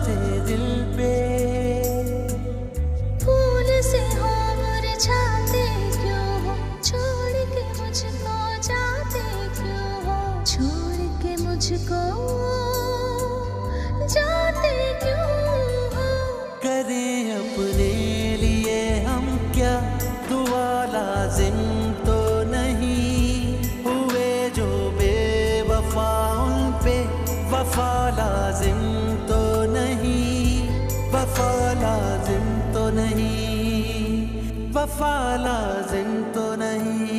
थे दिल पे। फूल से हो मुरझाते क्यों हो, छोड़ के मुझको जाते क्यों हो, छोड़ के मुझको जाते क्यों हो। करें अपने लिए हम क्या दुआ, लाजिम तो नहीं हुए जो बेवफा उन पे वफा लाजिम तो नहीं, वफा लाजिम तो नहीं, वफा लाजिम तो नहीं।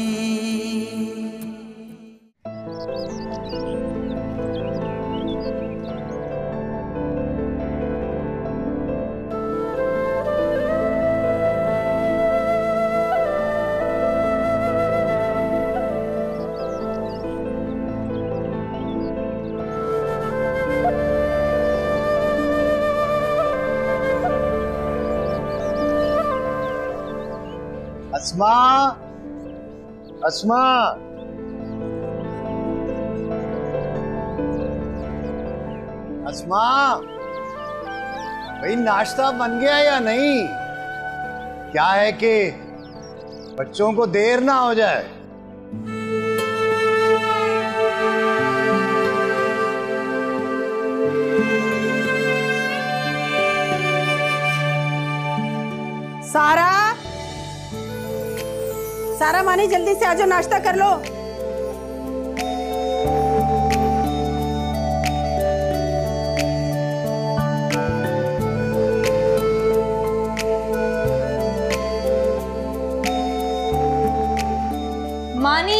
अस्मा, अस्मा, अस्मा, भाई नाश्ता बन गया या नहीं? क्या है कि बच्चों को देर ना हो जाए। सारा, सारा मानी जल्दी से आजो, नाश्ता कर लो। मानी,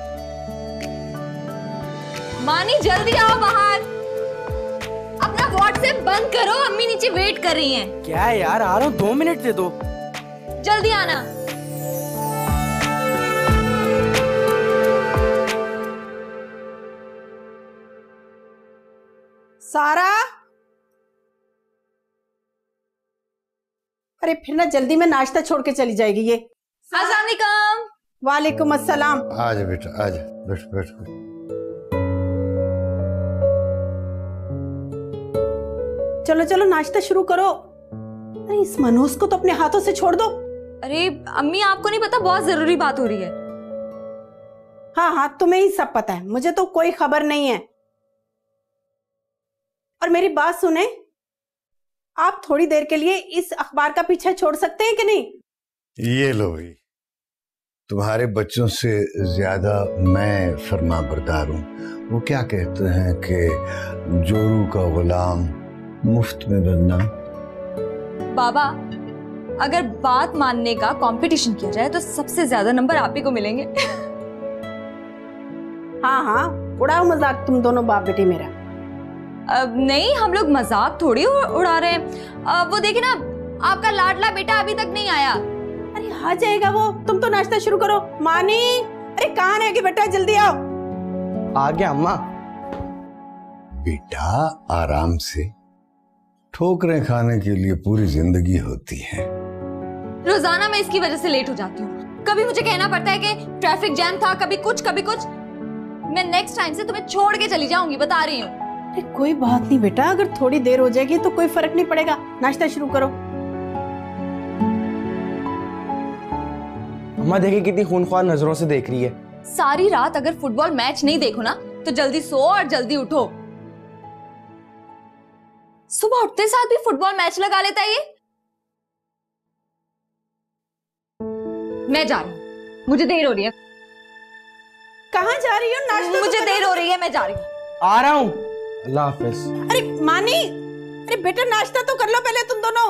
मानी जल्दी आओ बाहर। अपना व्हाट्सएप बंद करो, अम्मी नीचे वेट कर रही हैं। क्या है यार, आ रहा हूँ, 2 मिनट दे दो। जल्दी आना। सारा, अरे फिर ना जल्दी में नाश्ता छोड़ के चली जाएगी ये। अस्सलाम वालेकुम। वालेकुम अस्सलाम। आजा बेटा, आजा, बैठ बैठ। चलो चलो नाश्ता शुरू करो। अरे इस मनोज को तो अपने हाथों से छोड़ दो। अरे अम्मी, आपको नहीं पता, बहुत जरूरी बात हो रही है। हाँ हाँ, तुम्हें ही सब पता है, मुझे तो कोई खबर नहीं है। और मेरी बात सुने, आप थोड़ी देर के लिए इस अखबार का पीछा छोड़ सकते हैं कि नहीं? ये लो भाई, तुम्हारे बच्चों से ज्यादा मैं फर्मा बरदार हूँ। वो क्या कहते हैं कि जोरू का गुलाम मुफ्त में बनना। बाबा, अगर बात मानने का कंपटीशन किया जाए तो सबसे ज्यादा नंबर आप ही को मिलेंगे। हाँ हाँ, उड़ाओ मजाक तुम दोनों बाप बेटी मेरा। अब नहीं, हम लोग मजाक थोड़ी उड़ा रहे हैं। वो देखिए ना, आपका लाडला बेटा अभी तक नहीं आया। अरे आ जाएगा वो, तुम तो नाश्ता शुरू करो। मानी, अरे कहाँ रह गए बेटा, जल्दी आओ। आ गया अम्मा। बेटा आराम से, ठोकरें खाने के लिए पूरी जिंदगी होती है। रोजाना मैं इसकी वजह से लेट हो जाती हूँ। कभी मुझे कहना पड़ता है कि ट्रैफिक जैम था, कभी कुछ कभी कुछ। मैं नेक्स्ट टाइम से तुम्हें छोड़ के चली जाऊंगी, बता रही हूँ। अरे कोई बात नहीं बेटा, अगर थोड़ी देर हो जाएगी तो कोई फर्क नहीं पड़ेगा। नाश्ता शुरू करो। अम्मा देखिए कितनी खूनख्वार नजरों से देख रही है। सारी रात अगर फुटबॉल मैच नहीं देखो ना तो जल्दी सो और जल्दी उठो। सुबह उठते साथ भी फुटबॉल मैच लगा लेता है ये। मैं जा रही हूँ, मुझे देर हो रही है। कहाँ जा रही हो? नाश्ता मुझे तो देर हो रही है, मैं जा रही हूँ। आ रहा हूँ, अल्लाह हाफिज। अरे मानी, अरे बेटा नाश्ता तो कर लो पहले तुम दोनों।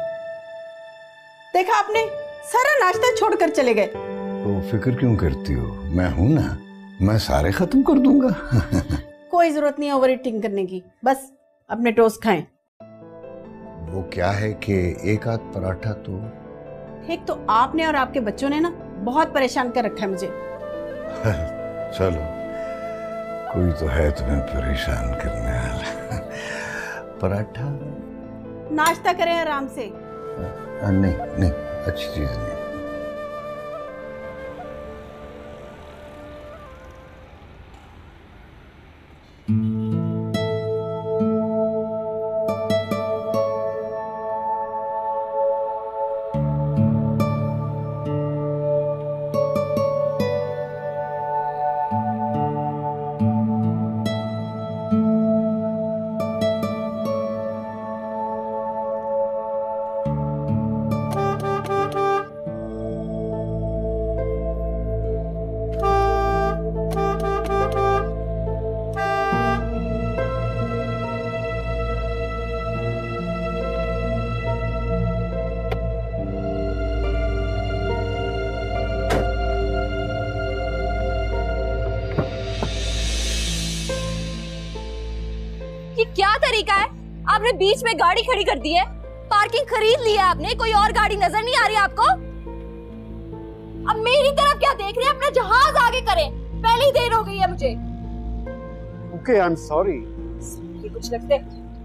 देखा आपने, सारा नाश्ता छोड़कर चले गए। तो फिक्र क्यों करती हो, मैं हूं ना, मैं सारे खत्म कर दूंगा। कोई जरूरत नहीं है ओवर ईटिंग करने की, बस अपने टोस्ट खाएं। वो क्या है कि एक आध पराठा तो। एक तो आपने और आपके बच्चों ने ना बहुत परेशान कर रखा है मुझे। चलो, कोई तो है तुम्हें परेशान करने वाला। पराठा नाश्ता करें आराम से। नहीं नहीं, अच्छी चीज नहीं। आपने बीच में गाड़ी खड़ी कर दी है, पार्किंग खरीद ली है आपने, कोई और गाड़ी नजर नहीं आ रही आपको? अब मेरी तरफ क्या देख रहे हैं? अपना जहाज आगे करें, पहले ही देर हो गई है मुझे। Okay, I am sorry. ये कुछ लगते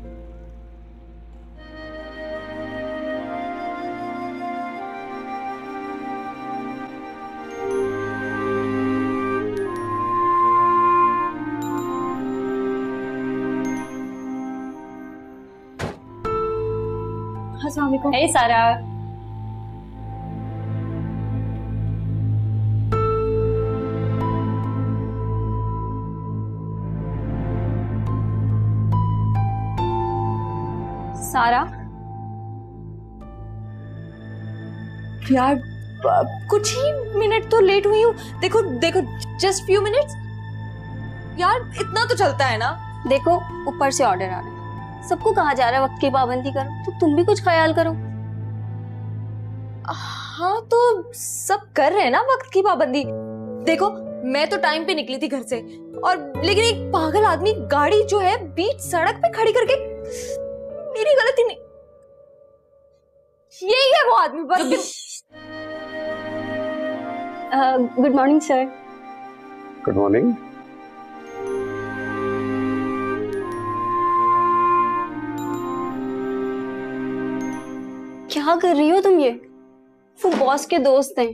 अस्सलाम वालेकुम। हे सारा, सारा यार, कुछ ही मिनट तो लेट हुई हूँ। देखो देखो, जस्ट फ्यू मिनट्स यार, इतना तो चलता है ना। देखो ऊपर से ऑर्डर आ रहा है, सबको कहा जा रहा है वक्त की पाबंदी करो, तो तुम भी कुछ ख्याल करो। हाँ तो सब कर रहे हैं ना वक्त की पाबंदी। देखो मैं तो टाइम पे निकली थी घर से, और लेकिन एक पागल आदमी गाड़ी जो है बीच सड़क पे खड़ी करके, मेरी गलती नहीं, यही है वो आदमी बस। Good morning sir. Good morning. क्या कर रही हो तुम? ये वो बॉस के दोस्त हैं,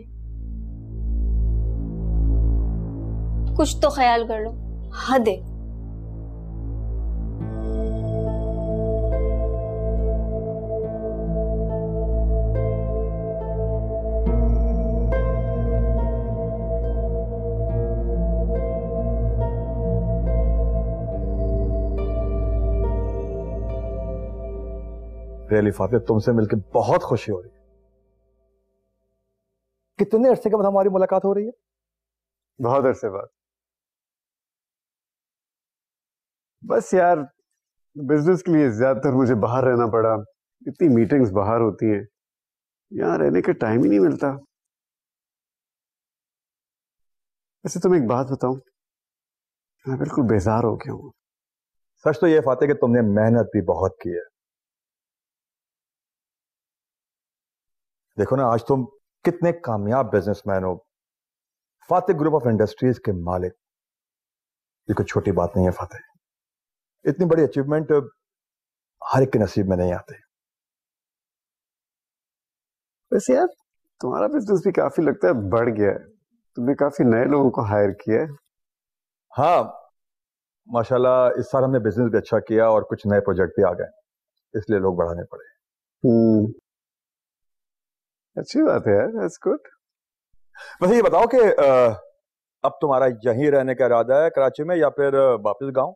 कुछ तो ख्याल कर लो। हद है। रियली फातिह, तुमसे मिलकर बहुत खुशी हो रही है। कितने अरसे के बाद हमारी मुलाकात हो रही है? बहुत अरसे बाद। बस यार, बिजनेस के लिए ज्यादातर मुझे बाहर रहना पड़ा। इतनी मीटिंग्स बाहर होती हैं, यहाँ रहने का टाइम ही नहीं मिलता। वैसे तुम्हें एक बात बताऊं, मैं बिल्कुल बेजार हो गया हूँ। सच तो ये फातिह कि तुमने मेहनत भी बहुत की है। देखो ना, आज तुम कितने कामयाब बिजनेसमैन हो, फातिह ग्रुप ऑफ इंडस्ट्रीज के मालिक। ये कोई छोटी बात नहीं है फातिह। इतनी बड़ी अचीवमेंट हर एक के नसीब में नहीं आते। वैसे यार, तुम्हारा बिजनेस भी काफी लगता है बढ़ गया है। तुमने काफी नए लोगों को हायर किया है। हाँ माशाल्लाह, इस साल हमने बिजनेस भी अच्छा किया और कुछ नए प्रोजेक्ट भी आ गए, इसलिए लोग बढ़ाने पड़े। अच्छी बात है यार, दैट्स गुड। वैसे ये बताओ कि अब तुम्हारा यहीं रहने का इरादा है कराची में, या फिर वापस गांव?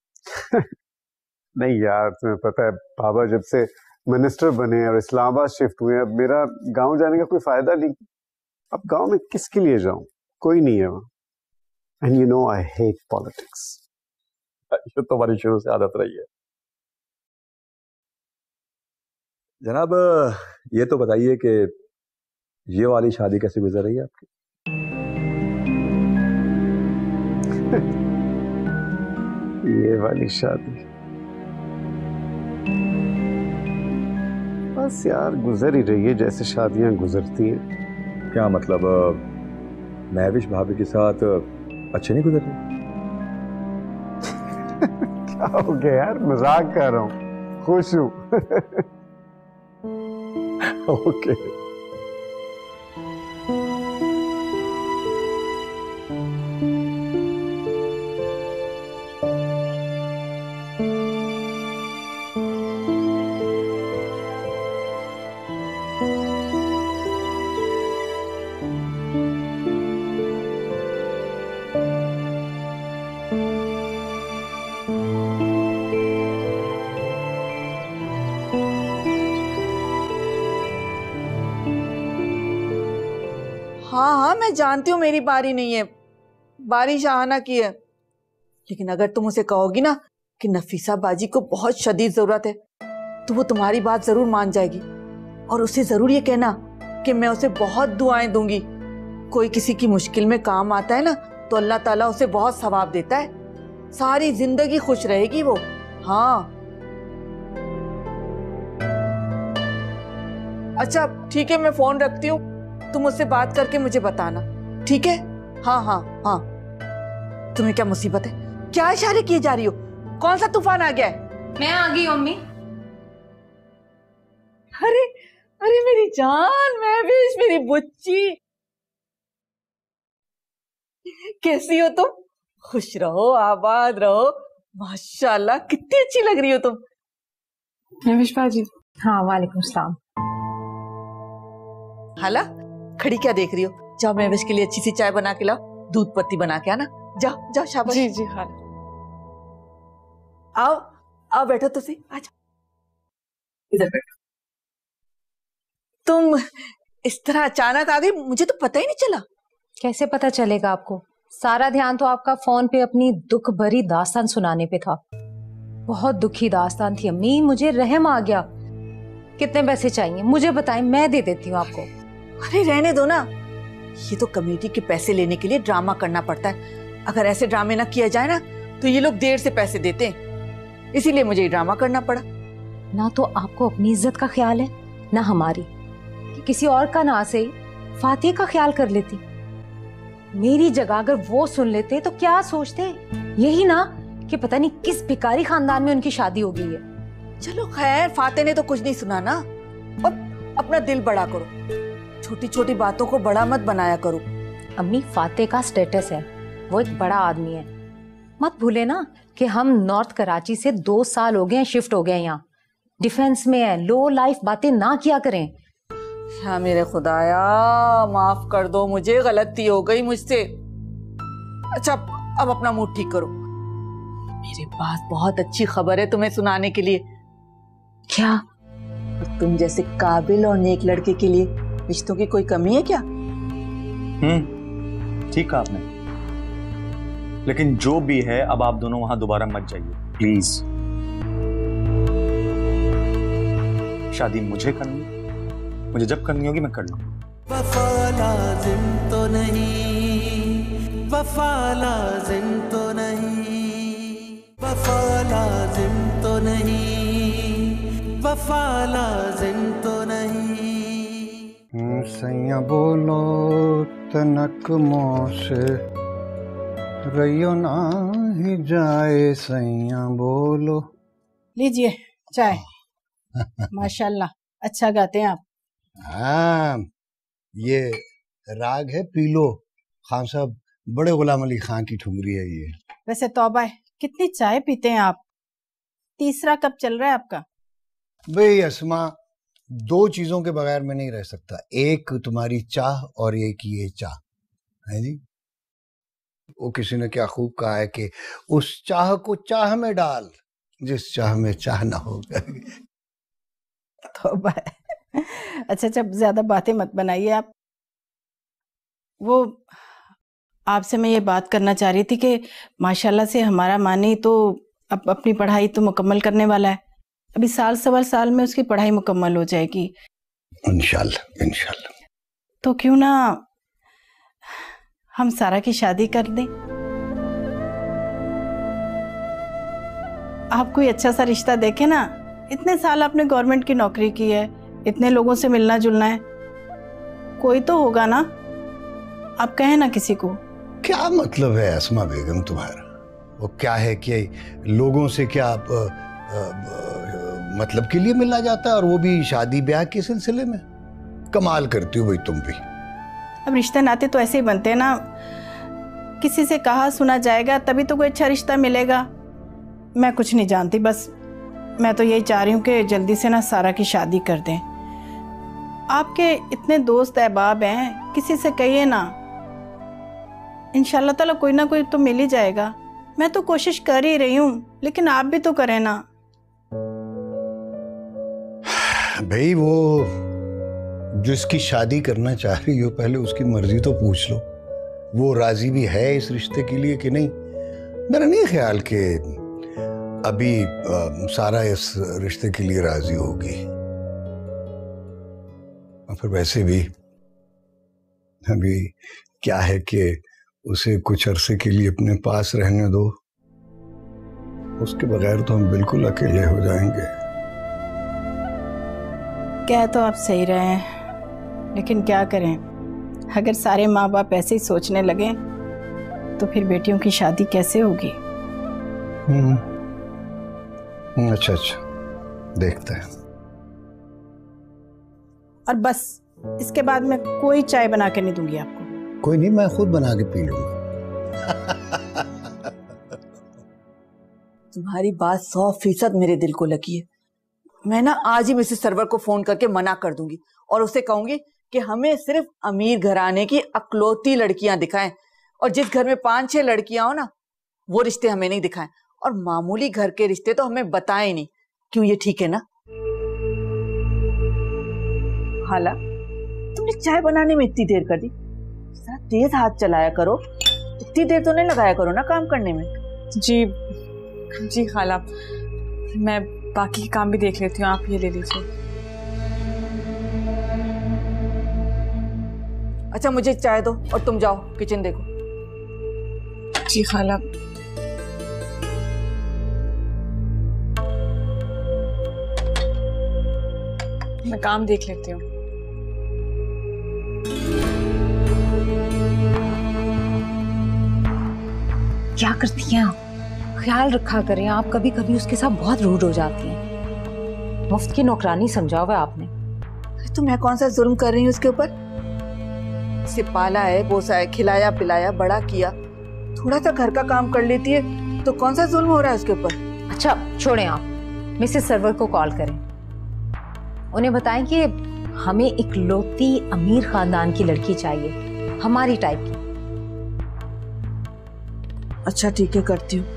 नहीं यार, तुम्हें पता है बाबा जब से मिनिस्टर बने और इस्लामाबाद शिफ्ट हुए, अब मेरा गांव जाने का कोई फायदा नहीं। अब गांव में किसके लिए जाऊं, कोई नहीं है वहां। And you know I hate politics. ये तुम्हारी शुरू से आदत रही है। जनाब, ये तो बताइए कि ये वाली शादी कैसे गुजर रही है आपकी? ये वाली शादी बस यार गुजर ही रही है जैसे शादियां गुजरती हैं। क्या मतलब, महविश भाभी के साथ अच्छे नहीं गुजर रही? क्या हो गया यार, मजाक कर रहा हूँ, खुश हूँ। ओके। हाँ हाँ, मैं जानती हूँ मेरी बारी नहीं है, बारी शाहाना की है। लेकिन अगर तुम उसे कहोगी ना कि नफीसा बाजी को बहुत शदीद जरूरत है, तो वो तुम्हारी बात जरूर मान जाएगी। और उसे जरूर ये कहना कि मैं उसे बहुत दुआएं दूंगी। कोई किसी की मुश्किल में काम आता है ना, तो अल्लाह ताला उसे बहुत सवाब देता है। सारी जिंदगी खुश रहेगी वो। हाँ अच्छा ठीक है, मैं फोन रखती हूँ, तुम मुझसे बात करके मुझे बताना, ठीक है? हाँ हाँ हाँ। तुम्हें क्या मुसीबत है? क्या इशारे किए जा रही हो? कौन सा तूफान आ गया है? मैं आ गई अम्मी। अरे अरे मेरी जान, महविश, मेरी बुच्ची, कैसी हो तुम? खुश रहो, आबाद रहो, माशाल्लाह कितनी अच्छी लग रही हो तुम। महविश बाजी। हाँ वालेकुम सलाम। हाला, खड़ी क्या देख रही हो? जाओ महविश के लिए अच्छी सी चाय बना के लाओ, दूध पत्ती बना के आना। जाओ जाओ, शाबाश। जी जी हाँ। आओ आओ, बैठो तुसी, आ जाओ, इधर बैठो। तुम इस तरह अचानक आ गई, मुझे तो पता ही नहीं चला। कैसे पता चलेगा आपको? सारा ध्यान तो आपका फोन पे अपनी दुख भरी दास्तान सुनाने पे था। बहुत दुखी दास्तान थी अम्मी, मुझे रहम आ गया। कितने पैसे चाहिए मुझे बताएं, मैं दे देती हूँ आपको। अरे रहने दो ना, ये तो कमेटी के पैसे लेने के लिए ड्रामा करना पड़ता है। अगर ऐसे ड्रामे ना किया जाए ना तो ये लोग देर से पैसे देते हैं, इसीलिए मुझे ये ड्रामा करना पड़ा। ना तो आपको अपनी इज्जत का ख्याल है ना हमारी, कि किसी और का ना से फातिह का ख्याल कर लेती। मेरी जगह अगर वो सुन लेते तो क्या सोचते? यही ना कि पता नहीं किस भिखारी खानदान में उनकी शादी हो गई है। चलो खैर, फातिह ने तो कुछ नहीं सुना ना। और अपना दिल बड़ा करो, छोटी छोटी बातों को बड़ा मत बनाया करो। अम्मी, फातिह का स्टेटस है, वो एक बड़ा आदमी है। मत भूले ना कि हम नॉर्थ कराची से 2 साल हो गए शिफ्ट हो गए यहाँ, डिफेंस में है। लो लाइफ बातें ना किया करें। हाँ मेरे खुदाया, माफ कर दो मुझे, गलती हो गई मुझसे। अच्छा अब अपना मूड ठीक करो, मेरे पास बहुत अच्छी खबर है तुम्हें सुनाने के लिए। क्या? तुम जैसे काबिल और नेक लड़के के लिए रिश्तों की कोई कमी है क्या? ठीक कहा आपने, लेकिन जो भी है अब आप दोनों वहां दोबारा मत जाइए प्लीज। शादी मुझे करनी, मुझे जब करनी होगी मैं कर लूंगा। वफा लाजिम तो नहीं, वफा लाजिम तो नहीं, वफा लाजिम तो नहीं, वफा लाजिम तो नहीं। सैया बोलो तनक मोसे रैयो ना ही जाए, सैया बोलो। लीजिए चाय। माशाल्लाह अच्छा गाते हैं आप। हाँ, ये राग है पीलो। खान साहब, बड़े गुलाम अली खान की ठुमरी है ये। वैसे तौबा है, कितनी चाय पीते हैं आप? तीसरा कप चल रहा है आपका। भाई अस्मा, 2 चीजों के बगैर मैं नहीं रह सकता, एक तुम्हारी चाह और एक ये चाह है जी। वो किसी ने क्या खूब कहा है कि उस चाह को चाह में डाल जिस चाह में चाह ना होगा। तौबा है। अच्छा ज्यादा बातें मत बनाइए आप। वो आपसे मैं ये बात करना चाह रही थी कि माशाल्लाह से हमारा मानी तो अब अपनी पढ़ाई तो मुकम्मल करने वाला है। अभी 1.25 साल में उसकी पढ़ाई मुकम्मल हो जाएगी इंशाल्लाह इंशाल्लाह। तो क्यों ना हम सारा की शादी कर दें? आप कोई अच्छा सा रिश्ता देखें ना। इतने साल आपने गवर्नमेंट की नौकरी की है, इतने लोगों से मिलना जुलना है, कोई तो होगा ना। आप कहें ना किसी को। क्या मतलब है अस्मा बेगम तुम्हारा? वो क्या है कि लोगों से क्या आप मतलब के लिए मिलना जाता है, और वो भी शादी ब्याह के सिलसिले में? कमाल करती हो भाई तुम भी। अब रिश्ते नाते तो ऐसे ही बनते हैं ना, किसी से कहा सुना जाएगा तभी तो कोई अच्छा रिश्ता मिलेगा। मैं कुछ नहीं जानती, बस मैं तो यही चाह रही हूँ कि जल्दी से ना सारा की शादी कर दें। आपके इतने दोस्त अहबाब हैं, किसी से कहिए ना, इंशाल्लाह ताला कोई ना कोई तो मिल ही जाएगा। मैं तो कोशिश कर ही रही हूँ, लेकिन आप भी तो करें ना। भाई वो जिसकी शादी करना चाह रही हो पहले उसकी मर्जी तो पूछ लो, वो राजी भी है इस रिश्ते के लिए कि नहीं। मेरा नहीं ख्याल कि अभी सारा इस रिश्ते के लिए राजी होगी। और फिर वैसे भी अभी क्या है कि उसे कुछ अरसे के लिए अपने पास रहने दो, उसके बगैर तो हम बिल्कुल अकेले हो जाएंगे। कह तो आप सही रहे हैं, लेकिन क्या करें, अगर सारे माँ बाप ऐसे ही सोचने लगे तो फिर बेटियों की शादी कैसे होगी? अच्छा अच्छा, देखते हैं। और बस इसके बाद मैं कोई चाय बना के नहीं दूंगी आपको। कोई नहीं, मैं खुद बना के पी लूंगा। तुम्हारी बात 100% मेरे दिल को लगी है। मैं ना आज ही मिसेस सरवर को फोन करके मना कर दूंगी और उसे कहूंगी कि हमें सिर्फ अमीर घराने की अकलौती लड़कियां दिखाएं, और जिस घर में 5-6 लड़कियां हो ना, वो रिश्ते हमें नहीं दिखाएं, और मामूली घर के रिश्ते तो हमें बताएं नहीं। क्यों, ये ठीक है ना? हाला, तुमने चाय बनाने में इतनी देर कर दी, जरा तेज हाथ चलाया करो, इतनी देर तो नहीं लगाया करो ना काम करने में। जी जी खाला, मैं बाकी काम भी देख लेती हूँ, आप ये ले लीजिए। अच्छा, मुझे चाय दो और तुम जाओ किचन देखो। जी खाला। मैं काम देख लेती हूँ। क्या करती हैं आप? ख्याल रखा करें, आप कभी कभी उसके साथ बहुत रूड हो जाती हैं। मुफ्त की नौकरानी समझा हुआ है आपने। तो मैं कौन सा जुल्म कर रही हूँ उसके ऊपर? इसे पाला है, पोसा है, खिलाया पिलाया, बड़ा किया, थोड़ा सा घर का काम कर लेती है तो कौन सा जुल्म हो रहा है उसके ऊपर? अच्छा छोड़ें, आप मिसेस सरवर को कॉल करें, उन्हें बताएं कि हमें इकलौती अमीर खानदान की लड़की चाहिए, हमारी टाइप की। अच्छा ठीक है, करती हूँ।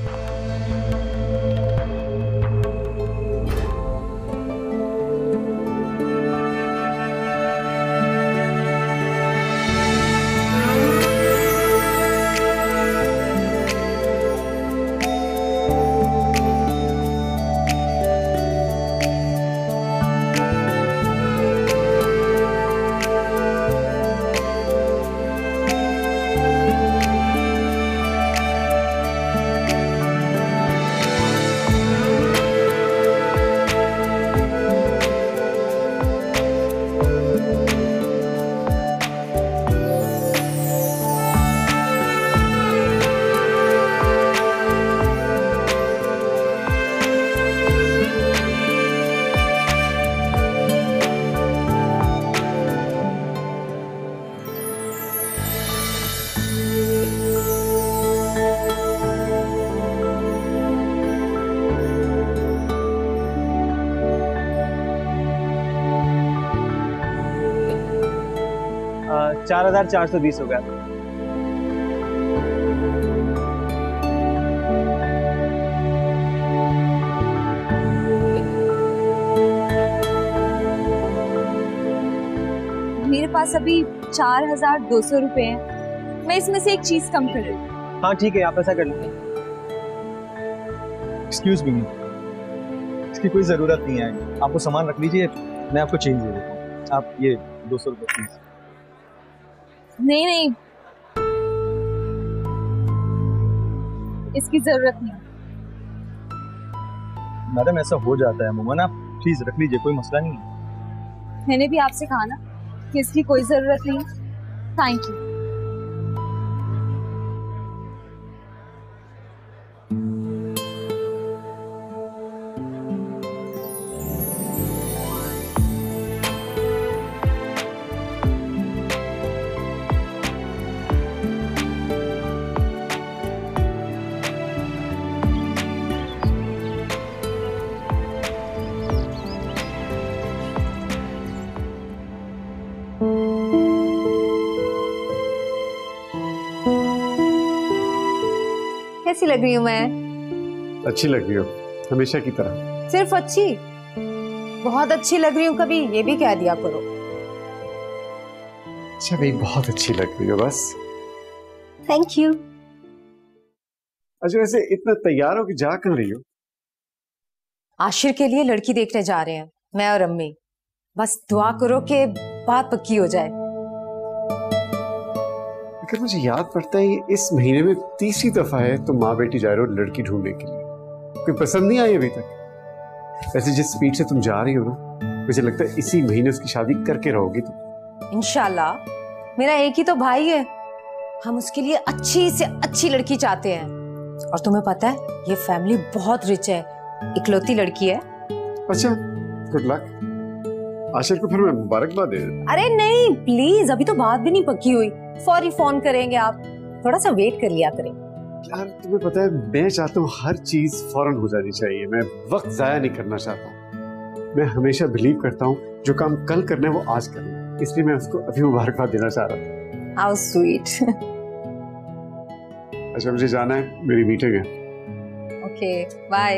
$4,420 हो गया। मेरे पास अभी 4,200 रुपए हैं। मैं इसमें से एक चीज कम कर रही हूँ। हाँ ठीक है, आप ऐसा कर लीजिए। एक्सक्यूज मी, इसकी कोई जरूरत नहीं है, आपको सामान रख लीजिए, मैं आपको चेंज दे देता हूँ। आप ये 200 रुपये प्लीज। नहीं नहीं, इसकी जरूरत नहीं। मैडम ऐसा हो जाता है मोमन, आप प्लीज रख लीजिए, कोई मसला नहीं है। मैंने भी आपसे कहा ना कि इसकी कोई जरूरत नहीं। Thank you. कैसी लग रही हूँ मैं? अच्छी लग रही हो, हमेशा की तरह। सिर्फ अच्छी? बहुत अच्छी लग रही हूँ, कभी ये भी कह दिया करो। अच्छा भाई, बहुत अच्छी लग रही हो बस। Thank you. अच्छा वैसे इतना तैयार हो कि जा कर रही हो? आशिर के लिए लड़की देखने जा रहे हैं, मैं और अम्मी। बस दुआ करो कि बात पक्की हो जाए। लेकिन मुझे याद पड़ता है इस महीने में 3री दफा है तुम माँ बेटी जा रहे हो लड़की ढूंढने के लिए। कोई पसंद नहीं आई अभी तक? वैसे जिस स्पीड से तुम जा रही हो ना, मुझे लगता है इसी महीने उसकी शादी करके रहोगी तुम। इंशाल्लाह। मेरा एक ही तो भाई है, हम उसके लिए अच्छी से अच्छी लड़की चाहते हैं। और तुम्हें पता है ये फैमिली बहुत रिच है, इकलौती लड़की है। अच्छा, गुड लक। आशिर को फिर मैं मुबारकबाद दे। अरे नहीं प्लीज, अभी तो बात भी नहीं पक्की हुई, फौरी फोन करेंगे आप, थोड़ा सा वेट कर लिया करें। यार तुम्हें पता है मैं चाहता हूँ हर चीज फौरन हो जानी चाहिए, मैं वक्त जाया नहीं करना चाहता हूँ। मैं हमेशा बिलीव करता हूँ जो काम कल करना है वो आज करना है, इसलिए मैं उसको अभी मुबारकबाद देना चाह रहा था। How sweet. अच्छा मुझे जाना है, मेरी मीटिंग है। Okay bye.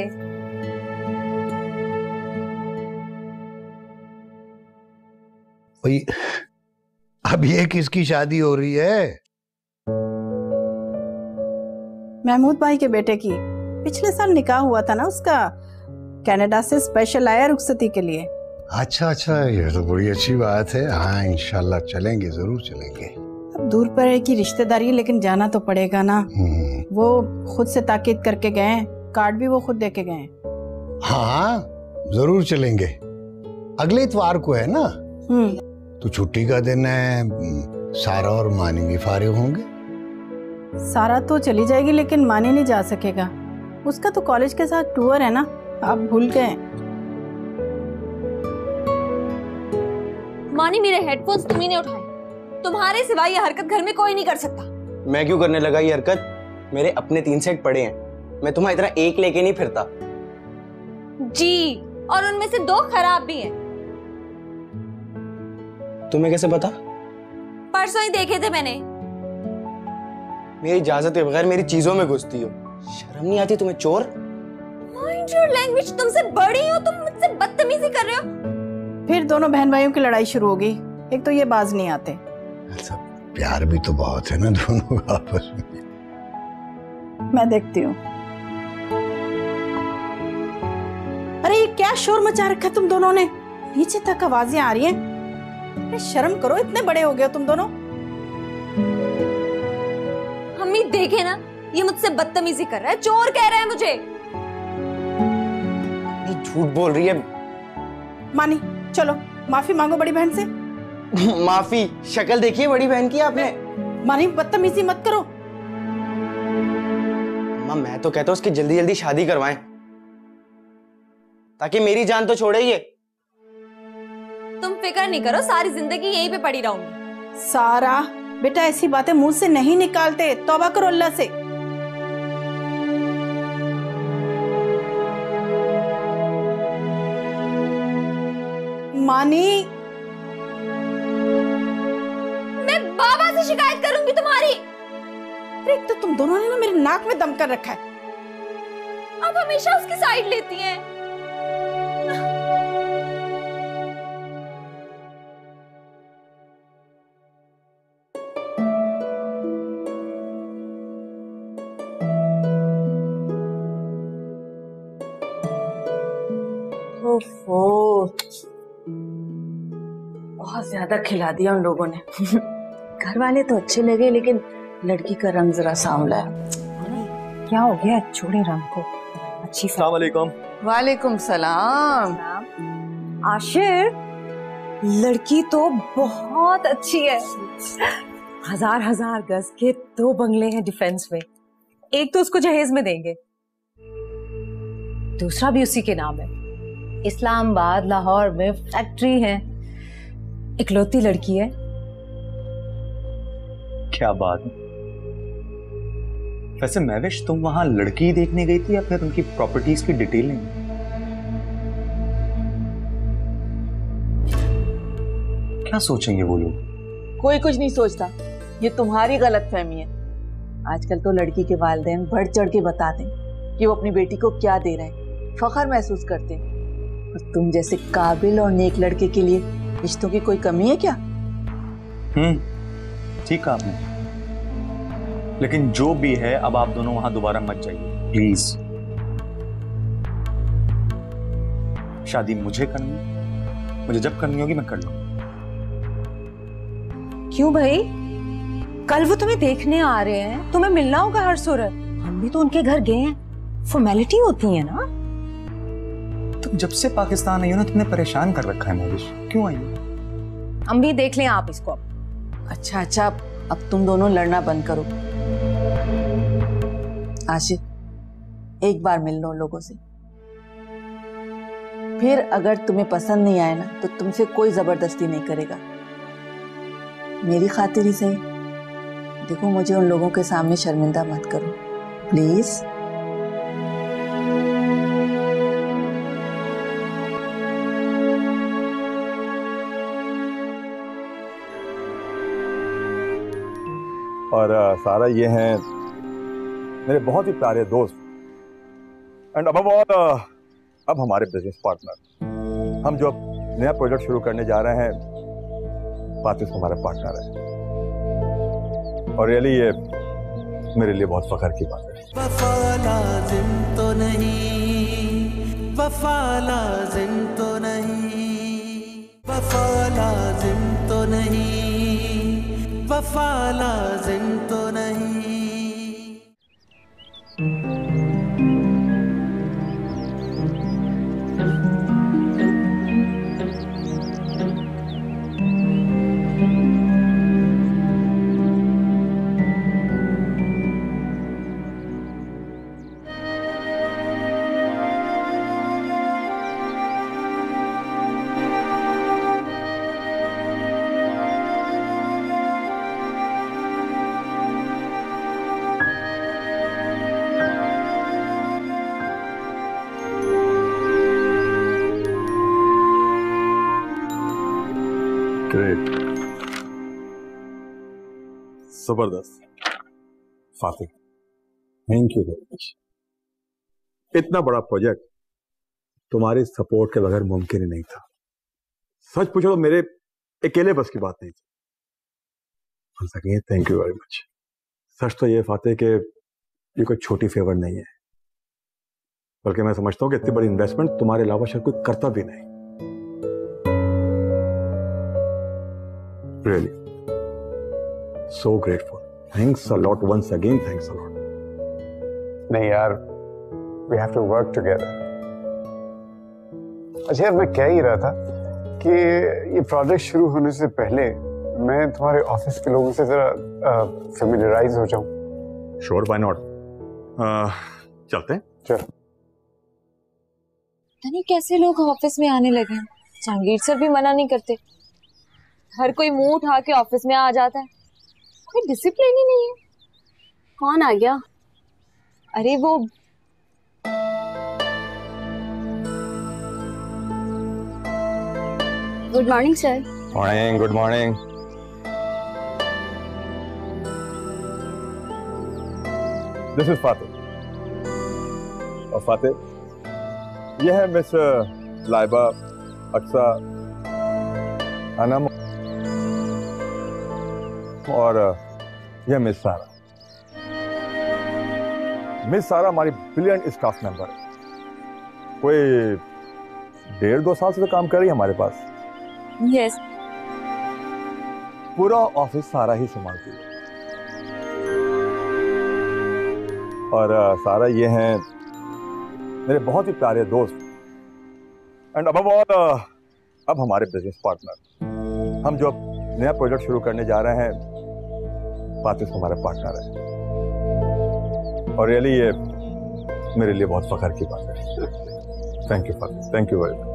भाई अब ये किसकी शादी हो रही है? महमूद भाई के बेटे की। पिछले साल निकाह हुआ था ना उसका, कनाडा से स्पेशल आया रुखसती के लिए। अच्छा अच्छा, ये तो बड़ी अच्छी बात है। हाँ इंशाल्लाह चलेंगे, जरूर चलेंगे। अब दूर पर है कि रिश्तेदारी, लेकिन जाना तो पड़ेगा ना। वो खुद से ताकीद करके गए हैं, कार्ड भी वो खुद देके गए। हाँ जरूर चलेंगे, अगले इतवार को है ना। तो छुट्टी का दिन है, सारा और मानी भी फारिग होंगे। सारा तो चली जाएगी लेकिन मानी नहीं जा सकेगा, उसका तो कॉलेज के साथ टूर है ना, आप भूल गए। मानी मेरे हेडफोन्स तुम्ही ने उठाए, तुम्हारे सिवा ये हरकत घर में कोई नहीं कर सकता। मैं क्यों करने लगा ये हरकत? मेरे अपने 3 सेट पड़े हैं, मैं तुम्हारी तरह एक लेके नहीं फिरता। जी, और उनमें से 2 खराब भी हैं। तुम्हें कैसे पता? परसों ही देखे थे मैंने। मेरी इजाजत के बगैर मेरी चीजों में घुसती हो, शर्म नहीं आती तुम्हें चोर? माइंड योर लैंग्वेज, तुमसे बड़ी हो, तुम मुझसे बदतमीजी कर रहे हो। फिर दोनों बहन भाइयों की लड़ाई शुरू होगी, एक तो ये बाज नहीं आते। प्यार भी तो बहुत है ना दोनों का आपस में। मैं देखती हूँ। अरे ये क्या शोर मचा रखा तुम दोनों ने, नीचे तक आवाजें आ रही हैं। अरे शर्म करो, इतने बड़े हो गए तुम दोनों। अम्मी देखे ना, ये मुझसे बदतमीजी कर रहा है, चोर कह रहा है मुझे। ये झूठ बोल रही है। मानी चलो माफी मांगो बड़ी बहन से। माफी? शक्ल देखिए बड़ी बहन की आपने। मानी बदतमीजी मत करो। अम्मा मैं तो कहता हूँ उसकी जल्दी जल्दी शादी करवाएं, ताकि मेरी जान तो छोड़े ये। तुम फिक्र नहीं करो, सारी जिंदगी यहीं पे पड़ी रहूंगी। सारा बेटा ऐसी बातें मुंह से नहीं निकालते, तौबा करो अल्लाह से। मानी मैं बाबा से शिकायत करूंगी तुम्हारी। एक तो तुम दोनों ने ना मेरे नाक में दम कर रखा है। आप हमेशा उसकी साइड लेती हैं। बहुत ज्यादा खिला दिया उन लोगों ने। घर वाले तो अच्छे लगे लेकिन लड़की का रंग जरा सांवला है। क्या हो गया छोड़े रंग को। अच्छी। अस्सलाम वालेकुम। वालेकुम सलाम। आशिर लड़की तो बहुत अच्छी है, 1000 गज के 2 बंगले हैं डिफेंस में, एक तो उसको जहेज में देंगे, दूसरा भी उसी के नाम है। इस्लामाबाद लाहौर में फैक्ट्री है, इकलौती लड़की है। क्या बात है। वैसे महविश तुम वहां लड़की देखने गई थी या फिर उनकी प्रॉपर्टीज की डिटेल लेंगे? क्या सोचेंगे वो लोग? कोई कुछ नहीं सोचता, ये तुम्हारी गलतफहमी है। आजकल तो लड़की के वालिदैन बढ़ चढ़ के बताते हैं कि वो अपनी बेटी को क्या दे रहे हैं, फख्र महसूस करते हैं। और तुम जैसे काबिल और नेक लड़के के लिए रिश्तों की कोई कमी है क्या? ठीक कहा आपने, लेकिन जो भी है अब आप दोनों वहां दोबारा मत जाइए प्लीज। शादी मुझे करनी है, मुझे जब करनी होगी मैं कर लूंगा। क्यों भाई? कल वो तुम्हें देखने आ रहे हैं, तुम्हें मिलना होगा हर सूरत। हम भी तो उनके घर गए हैं, फॉर्मेलिटी होती है ना। तुम जब से पाकिस्तान आई हो ना तुमने परेशान कर रखा है मोहिश, क्यों आई हो? अम्मी देख लें आप इसको अब। अच्छा, अब तुम दोनों लड़ना बंद करो। आशिक, एक बार मिल लो लोगों से, फिर अगर तुम्हें पसंद नहीं आए ना तो तुमसे कोई जबरदस्ती नहीं करेगा। मेरी खातिर ही सही। देखो, मुझे उन लोगों के सामने शर्मिंदा मत करो प्लीज। और सारा ये हैं मेरे बहुत ही प्यारे दोस्त एंड अब हमारे बिजनेस पार्टनर। हम जो अब नया प्रोजेक्ट शुरू करने जा रहे हैं, फातिह हमारा पार्टनर है और रियली ये मेरे लिए बहुत फख्र की बात है। वफा लाजिम तो नहीं, वफा लाजिम तो नहीं, वफा लाजिम तो नहीं, वफा लाजिम तो नहीं। जबरदस्त Fatih, thank you very much. इतना बड़ा प्रोजेक्ट तुम्हारे सपोर्ट के बगैर मुमकिन ही नहीं था। सच पूछो तो मेरे अकेले बस की बात नहीं थी। हम सकें, थैंक यू वेरी मच। सच तो ये फातिह कि ये कोई छोटी फेवर नहीं है, बल्कि मैं समझता हूं कि इतनी बड़ी इन्वेस्टमेंट तुम्हारे अलावा शायद कोई करता भी नहीं। Really so grateful. Thanks a lot once again. Thanks a lot. नहीं यार, we have to work together. अच्छा यार, मैं कह ही रहा था कि ये प्रोजेक्ट शुरू होने से पहले मैं तुम्हारे ऑफिस के लोगों से जरा फेमिलियराइज हो जाऊं। Sure, why not? चलते हैं। चलो। नहीं, कैसे लोग ऑफिस में आने लगे हैं। जहांगीर सर भी मना नहीं करते, हर कोई मुंह उठा के ऑफिस में आ जाता है। कोई डिसिप्लिन ही नहीं है। कौन आ गया? अरे वो good morning sir. Morning, good morning. This is Fatih. और फातिह ये है मिस लाइबा, अक्सा, अनम और यह मिस सारा। मिस सारा हमारी ब्रिलियंट स्टाफ मेंबर है। कोई 1.5-2 साल से तो काम कर रही है हमारे पास। यस। पूरा ऑफिस सारा ही संभालती है। और सारा ये हैं मेरे बहुत ही प्यारे दोस्त एंड अब हमारे बिजनेस पार्टनर। हम जो नया प्रोजेक्ट शुरू करने जा रहे हैं, फातिह हमारा पार्टनर है और रियली ये मेरे लिए बहुत फख्र की बात है। Thank you Fatih, thank you very much.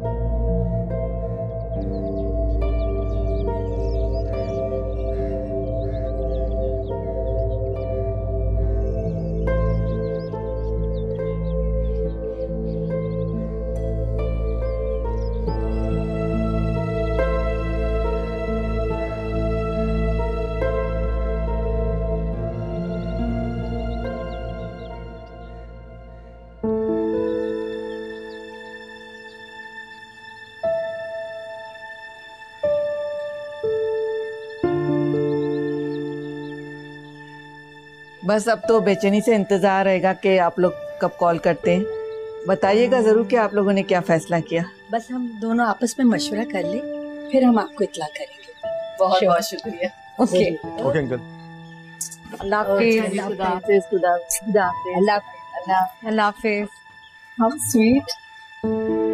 बस अब तो बेचैनी से इंतजार रहेगा कि आप लोग कब कॉल करते हैं। बताइएगा जरूर कि आप लोगों ने क्या फैसला किया। बस हम दोनों आपस में मशवरा कर ले, फिर हम आपको इत्ला करेंगे। बहुत बहुत शुक्रिया। Okay okay uncle. अल्लाह हाफिज। अल्लाह हाफिज। How sweet.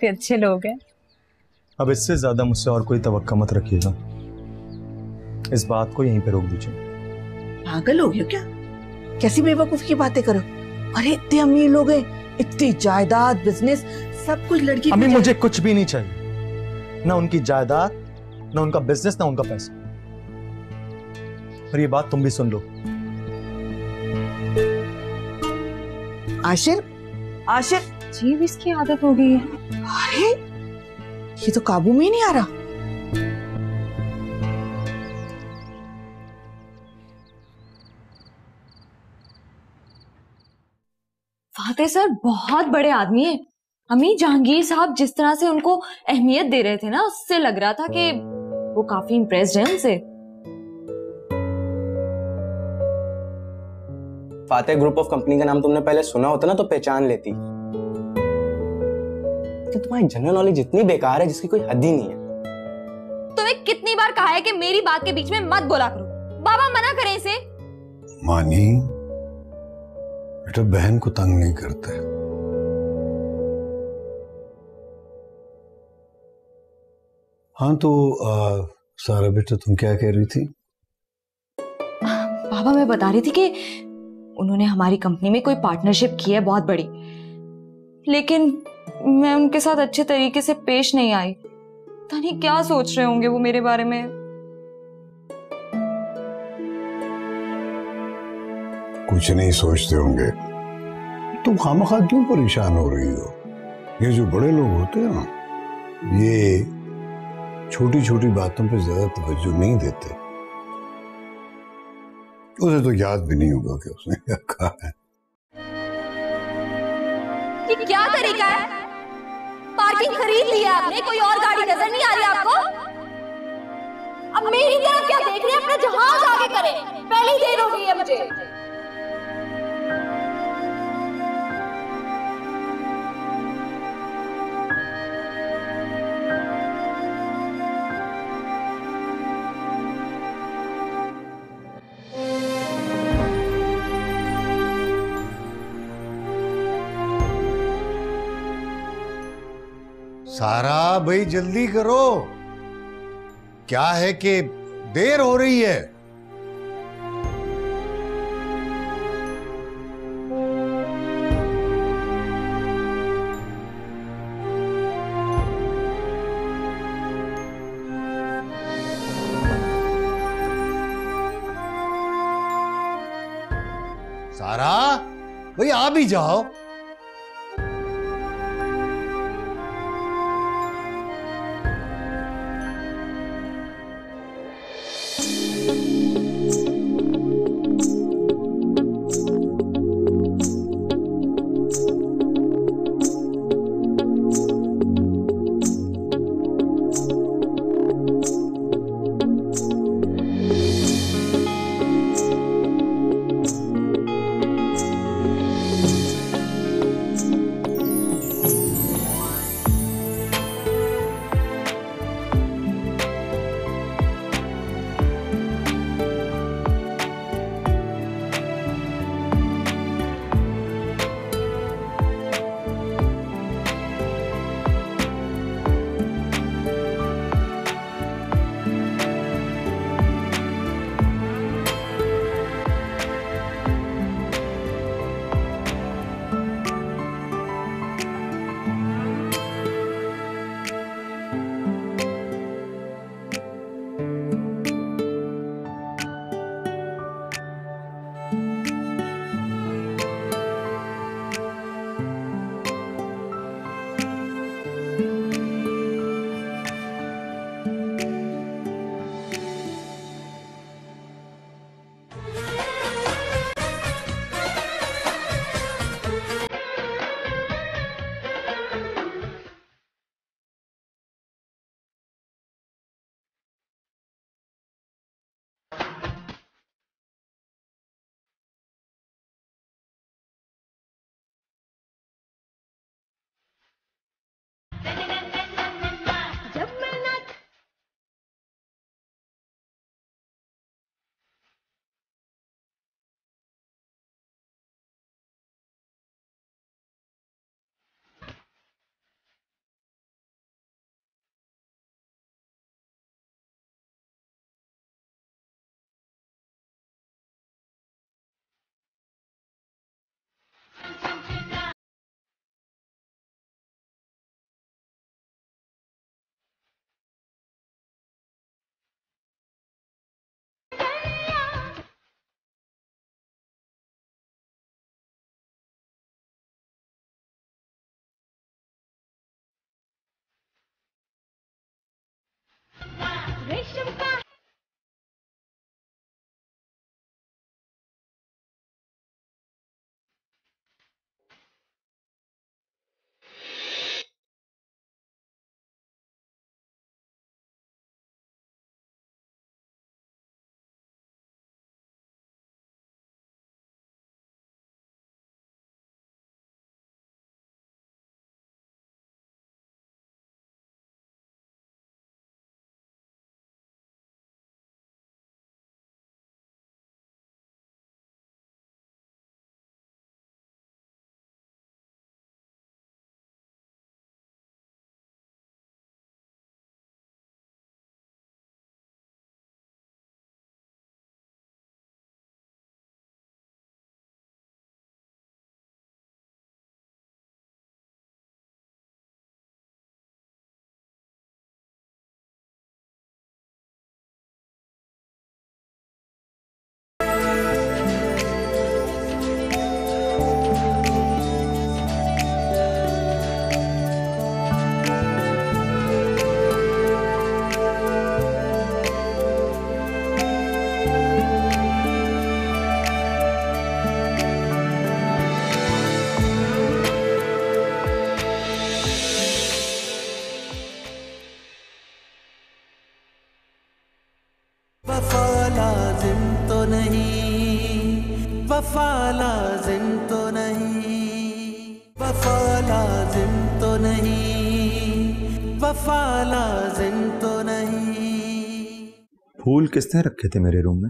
काफी अच्छे लोग हैं। अब इससे ज्यादा मुझसे और कोई तवक्का मत रखिएगा। इस बात को यहीं पे रोक दीजिए। पागल हो गए क्या? कैसी बेवकूफ की बातें करो। अरे इतने अमीर लोग हैं, इतनी जायदाद, बिजनेस, सब कुछ लड़की अम्मी मुझे कुछ भी नहीं चाहिए, ना उनकी जायदाद, ना उनका बिजनेस, ना उनका पैसा। और ये बात तुम भी सुन लो। आशिर, आशिर जी भी इसकी आदत हो गई है। अरे ये तो काबू में ही नहीं आ रहा। फाते सर बहुत बड़े आदमी हैं। अम्मी जहांगीर साहब जिस तरह से उनको अहमियत दे रहे थे ना, उससे लग रहा था कि वो काफी इम्प्रेस्ड हैं उनसे। फाते ग्रुप ऑफ कंपनी का नाम तुमने पहले सुना होता ना तो पहचान लेती। कि तुम्हारी जनरल नॉलेज इतनी बेकार है जिसकी कोई हद ही नहीं है। तुम्हें कितनी बार कहा है कि मेरी बात के बीच में मत बोला करो। बाबा मना करें इसे। मानी, बेटा बहन को तंग नहीं करते। हाँ तो सारा बेटा तुम क्या कह रही थी? बाबा मैं बता रही थी कि उन्होंने हमारी कंपनी में कोई पार्टनरशिप की है बहुत बड़ी, लेकिन मैं उनके साथ अच्छे तरीके से पेश नहीं आई। पता नहीं क्या सोच रहे होंगे वो मेरे बारे में। कुछ नहीं सोचते होंगे। तुम खामखा क्यों परेशान हो रही हो? ये जो बड़े लोग होते हैं ना, ये छोटी छोटी बातों पे ज्यादा तवज्जो नहीं देते। उसे तो याद भी नहीं होगा कि उसने क्या कहा है। ये क्या तरीका है? पार्किंग खरीद लिया आपने, कोई और गाड़ी नजर नहीं आ रही आपको? अब मेरी तरफ क्या देख रहे हैं? अपना जहाज आगे करें, पहले ही देर हो गई है मुझे। सारा भाई जल्दी करो, क्या है कि देर हो रही है। सारा भाई आ भी जाओ। वफा लाजिम तो नहीं, वफा लाजिम तो नहीं, वफा लाजिम तो नहीं। फूल किसने रखे थे मेरे रूम में?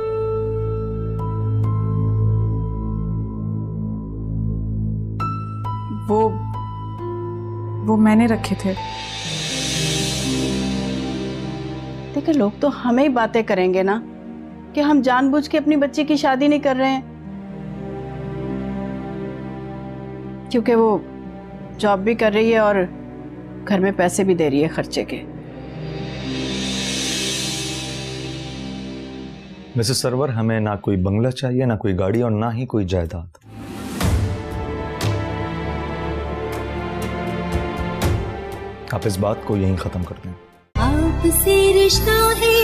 वो मैंने रखे थे। देखिए, लोग तो हमें ही बातें करेंगे ना कि हम जानबूझ के अपनी बच्ची की शादी नहीं कर रहे हैं, क्योंकि वो जॉब भी कर रही है और घर में पैसे भी दे रही है खर्चे के। मिसेस सरवर, हमें ना कोई बंगला चाहिए, ना कोई गाड़ी और ना ही कोई जायदाद। आप इस बात को यहीं खत्म कर दें। आपसे रिश्ता है